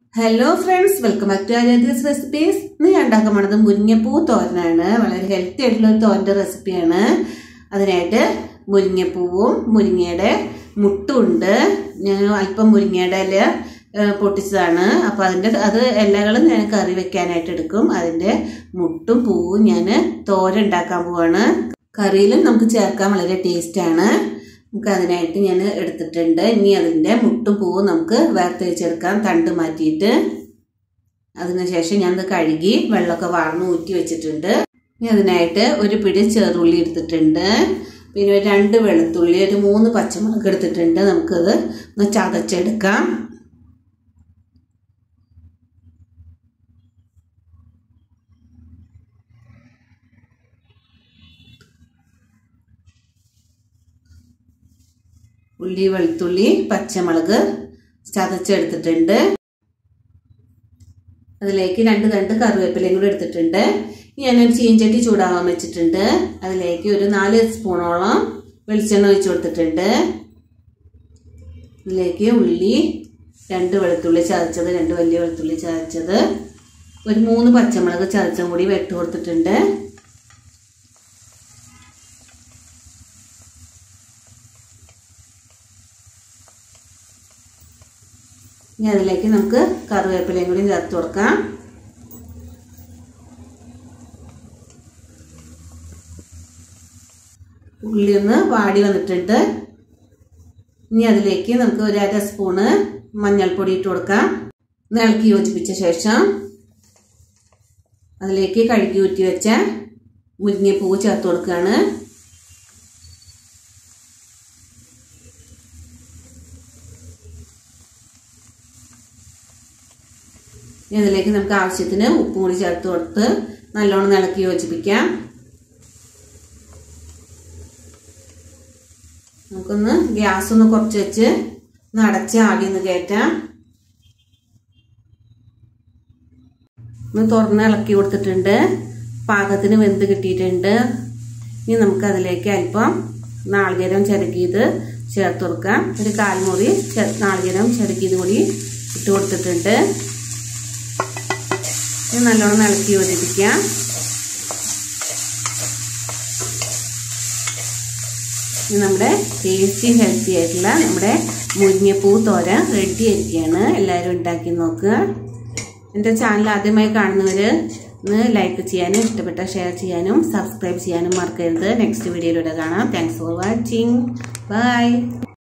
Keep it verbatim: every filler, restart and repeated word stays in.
Hello friends, welcome back to Arya's recipes. ഇന്ന് ഞാൻ ഉണ്ടാക്കാൻ പോണത് മുരിങ്ങപ്പൂ തോരനാണ്. വളരെ ഹെൽത്തി ആയിട്ടുള്ള ഒരു തോരൻ്റെ റെസിപ്പിയാണ്. അതിനായിട്ട് മുരിങ്ങപ്പൂവും മുരിങ്ങയുടെ മുട്ടും ഉണ്ട്. ഞാൻ അല്പം മുരിങ്ങയുടെ ഇല പൊട്ടിച്ചതാണ്. അപ്പോൾ അതിൻ്റെ അത് ഇലകളും ഞാൻ കറി വെക്കാനായിട്ട് എടുക്കും. അതിൻ്റെ മുട്ടും പൂവും ഞാൻ തോരൻ ഉണ്ടാക്കാൻ പോവാണ്. കറിയിലും നമുക്ക് ചേർക്കാൻ വളരെ ടേസ്റ്റാണ്. നമുക്ക് അതിനായിട്ട് ഞാൻ എടുത്തിട്ടുണ്ട്. ഇനി അതിൻ്റെ മുട്ടും പൂവും നമുക്ക് വേർതിരിച്ചെടുക്കാം, തണ്ട് മാറ്റിയിട്ട്. അതിനുശേഷം ഞാനത് കഴുകി വെള്ളമൊക്കെ വാർന്ന് ഊറ്റി വെച്ചിട്ടുണ്ട്. ഇനി അതിനായിട്ട് ഒരു പിടി ചെറുള്ളി എടുത്തിട്ടുണ്ട്. പിന്നെ ഒരു രണ്ട് വെളുത്തുള്ളി, ഒരു മൂന്ന് പച്ചമുളക് എടുത്തിട്ടുണ്ട്. നമുക്കത് ഒന്ന് ചതച്ചെടുക്കാം. ഉള്ളി, വെളുത്തുള്ളി, പച്ചമുളക് ചതച്ചെടുത്തിട്ടുണ്ട്. അതിലേക്ക് രണ്ട് തണ്ട് കറിവേപ്പിലയും കൂടി എടുത്തിട്ടുണ്ട്. ഞാനൊരു ചീഞ്ചട്ടി ചൂടാവാൻ വെച്ചിട്ടുണ്ട്. അതിലേക്ക് ഒരു നാല് സ്പൂണോളം വെളിച്ചെണ്ണ ഒഴിച്ചു കൊടുത്തിട്ടുണ്ട്. ഇതിലേക്ക് ഉള്ളി, രണ്ട് വെളുത്തുള്ളി ചതച്ചത്, രണ്ട് വലിയ വെളുത്തുള്ളി ചതച്ചത്, ഒരു മൂന്ന് പച്ചമുളക് ചതച്ചും കൂടി വെട്ട് കൊടുത്തിട്ടുണ്ട്. ഇനി അതിലേക്ക് നമുക്ക് കറിവേപ്പിലയും കൂടി ചേർത്ത് കൊടുക്കാം. ഉള്ളി ഒന്ന് വാടി വന്നിട്ടുണ്ട്. ഇനി അതിലേക്ക് നമുക്ക് ഒരു അര സ്പൂണ് മഞ്ഞൾപ്പൊടി ഇട്ട് കൊടുക്കാം. ഇളക്കി യോജിപ്പിച്ച ശേഷം അതിലേക്ക് കഴുകി ഊറ്റി വെച്ച മുരിങ്ങപ്പൂവ് ചേർത്ത് കൊടുക്കുകയാണ്. ഇതിലേക്ക് നമുക്ക് ആവശ്യത്തിന് ഉപ്പും കൂടി ചേർത്ത് കൊടുത്ത് നല്ലോണം ഇളക്കി യോജിപ്പിക്കാം. നമുക്കൊന്ന് ഗ്യാസ് ഒന്ന് കുറച്ച് വെച്ച് ഒന്ന് അടച്ച് ആവി ഒന്ന് കയറ്റാം. ഒന്ന് തുറന്ന് ഇളക്കി കൊടുത്തിട്ടുണ്ട്. പാകത്തിന് വെന്ത് കിട്ടിയിട്ടുണ്ട്. ഇനി നമുക്ക് അതിലേക്ക് അല്പം നാളികേരം ചിരകിയത് ചേർത്ത് കൊടുക്കാം. ഒരു കാൽമുറി നാളികേരം ചിരകിയത് കൂടി ഇട്ട് കൊടുത്തിട്ടുണ്ട്. നല്ലോണം ഇളക്കി യോജിപ്പിക്കാം. നമ്മുടെ ടേസ്റ്റി ഹെൽത്തി ആയിട്ടുള്ള നമ്മുടെ മുരിങ്ങപ്പൂ തോരൻ റെഡി ആയിരിക്കുകയാണ്. എല്ലാവരും ഉണ്ടാക്കി നോക്കുക. എൻ്റെ ചാനൽ ആദ്യമായി കാണുന്നവർ ഒന്ന് ലൈക്ക് ചെയ്യാനും ഇഷ്ടപ്പെട്ട ഷെയർ ചെയ്യാനും സബ്സ്ക്രൈബ് ചെയ്യാനും മറക്കരുത്. നെക്സ്റ്റ് വീഡിയോയിലൂടെ കാണാം. Thanks for watching. ബൈ.